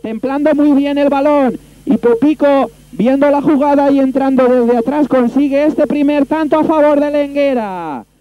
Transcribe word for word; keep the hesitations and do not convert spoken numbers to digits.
templando muy bien el balón. Y Pepico, viendo la jugada y entrando desde atrás, consigue este primer tanto a favor de Lenguera.